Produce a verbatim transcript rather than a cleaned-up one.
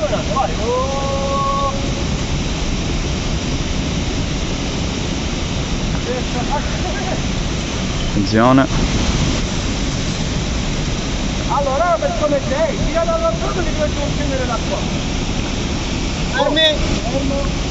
vai. Oh. Attenzione. Allora, per come sei, tira dall'altro che ti faccio scendere da qua. Fermi. Fermo.